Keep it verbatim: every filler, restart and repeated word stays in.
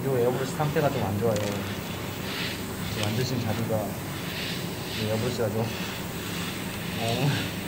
자료 에어브러시 상태가 좀 안 좋아요. 만드신 자료가 에어브러시가 좀 어.